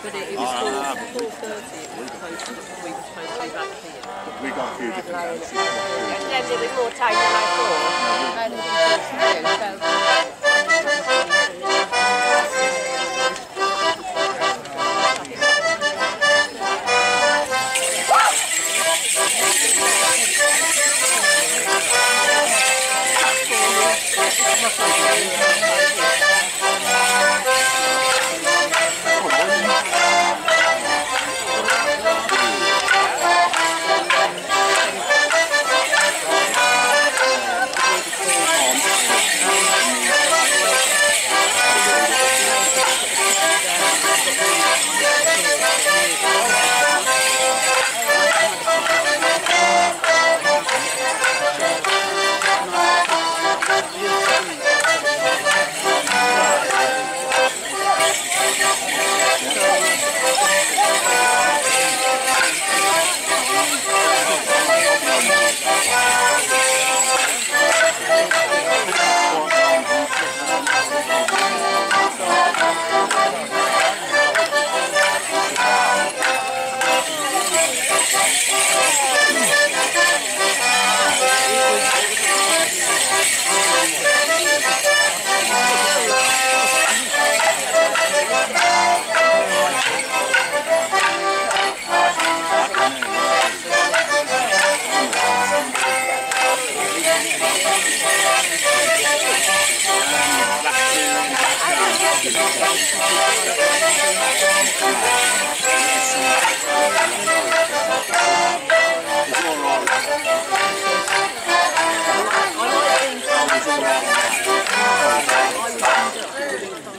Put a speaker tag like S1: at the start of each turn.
S1: But it was 4:30. We were supposed to be back here.
S2: We got a few different houses.
S3: And then there was more time than I
S1: I like being